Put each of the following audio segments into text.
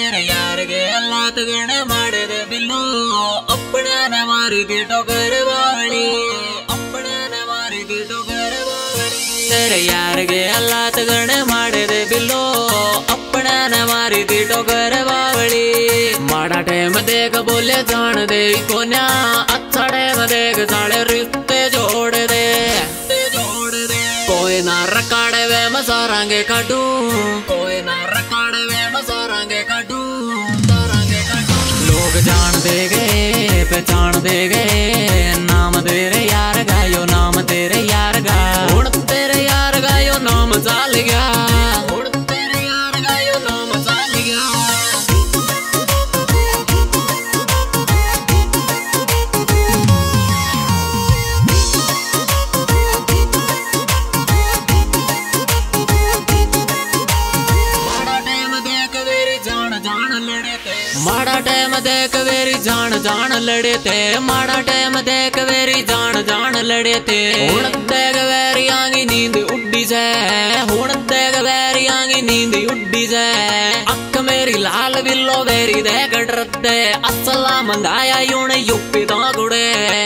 तेरे यार के हालात गण माड़े दे बिल्लो अपने ने मारी की टोकर वाली अपने ने मारी की टोकर वाली तेरे यार के हालात गण माड़े दे बिल्लो अपने ने मारी की टोकर वाली माड़ा टाइम देख बोले जान दे कोन्या अच्छा टाइम देख साले रिश्ते जोड़ दे कोई ना रकाड़े वे मसारांगे काटू कोई ना रकाड़े वे मसारांगे काटू लोग जान दे गए पहचान दे गए नाम तेरे यार गायो नाम तेरे यार गा हुण तेरे यार गायो नाम चाल गया हुण तेरे यार गायो नाम चाल गया माड़ा टाइम देख वेरी जान जान लड़े थे माड़ा टाइम देख वेरी जान जान लड़े थे हुण देख वेरी आंगी नींद उड्डी से हुण देख वेरी आंगी नींद उड्डी से अख मेरी लाल बिल्लो वेरी देख डरते असला मंगाया यूं यूपी दागुड़े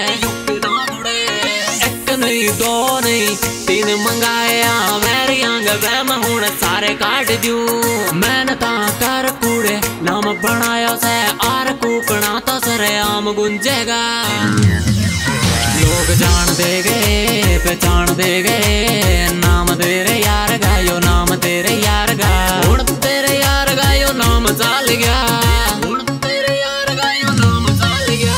एक नहीं दो नहीं तीन मंगाया वेरी आंग वे मैं हुण सारे काट दू मैंने ता कर कूड़े नाम बनाया से आर कूकना तो सरे आम गुंजेगा लोग जान दे गए पहचान दे गए नाम तेरे यार गायो नाम तेरे यार गा हुण तेरे यार गायो नाम चाल गया हुण तेरे यार गायो नाम चाल गया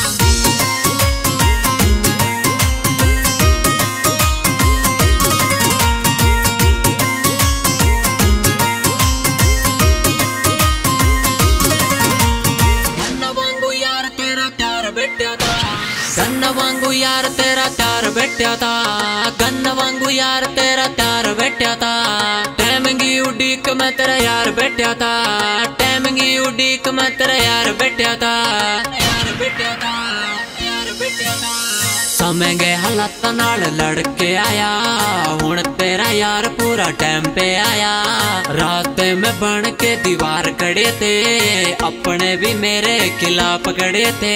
गन्न वांगू यार तेरा प्यार बैठा था गन्न वांगू यार तेरा प्यार बैठा था टैमंगी उड़ीक मैं तेरा यार बैठा था टैमंगी उड़ीक मैं तेरा यार बैठा था यार बैठा था यार बैठा था समय गए हालात नाल लड़के आया हुण तेरा यार पूरा टाइम पे आया रास्ते में बन के दीवार खड़े थे अपने भी मेरे खिलाफ खड़े थे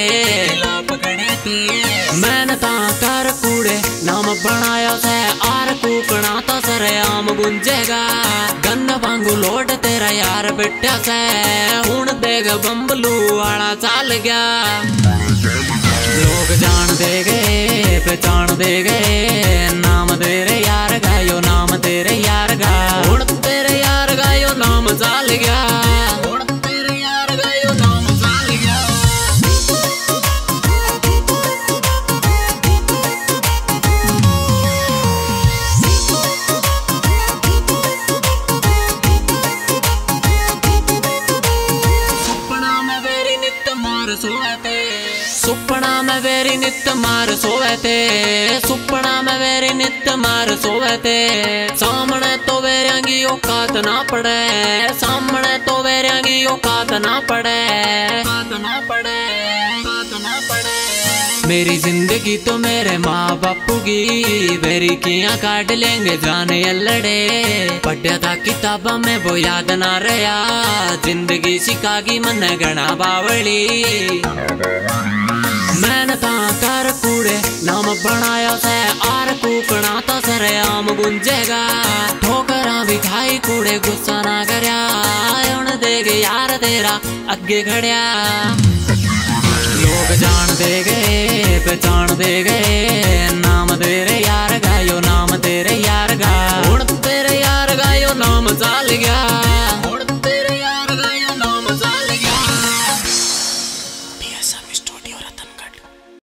मैंने ता कर कूड़े नाम बनाया से आर कूकना तो सरे आम गुंजेगा गन्न वांगू लोट तेरा यार बैठा से हुण देख बम्बलू वाला चाल गया लोग जान दे गए पहचान दे गए नाम तेरे यार गायो नाम तेरे यार गा हुण तेरे यार गायो नाम चाल गया हुण तेरे यार गायो नाम चाल गया सुपना में वेरी नित्य मार सोवे थे सुपना में वेरी नित्य मार सोवे थे सामने तो वेरियांगी औकात ना पड़े सामने तो वेरियांगी औकात ना पड़े मेरी जिंदगी तो मेरे माँ बापू की वेरी किया काट लेंगे जाने लड़े पढ़ा था किताबा में वो याद ना रहा जिंदगी सिखागी मन गणा बावली मैंने ता कर कूड़े नाम बनाया से आर कूकना तो सरे आम गुंजेगा ठोकरा भी खाई कूड़े गुस्सा ना करया हुण देख यार तेरा अगे खड़िया लोग जान दे गए पहचान दे गए